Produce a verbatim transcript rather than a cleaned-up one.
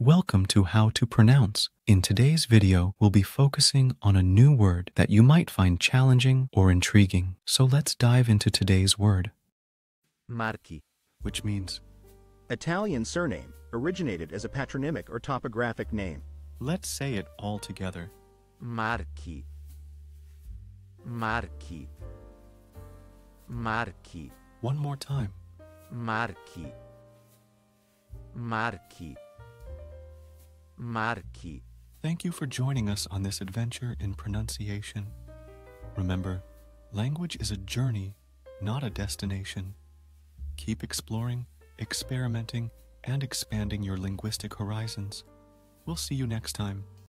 Welcome to How to Pronounce. In today's video, we'll be focusing on a new word that you might find challenging or intriguing. So let's dive into today's word. Marchi. Which means, Italian surname, originated as a patronymic or topographic name. let's say it all together. Marchi. Marchi. Marchi. One more time. Marchi. Marchi. Marchi. Thank you for joining us on this adventure in pronunciation. Remember, language is a journey, not a destination. Keep exploring, experimenting, and expanding your linguistic horizons. We'll see you next time.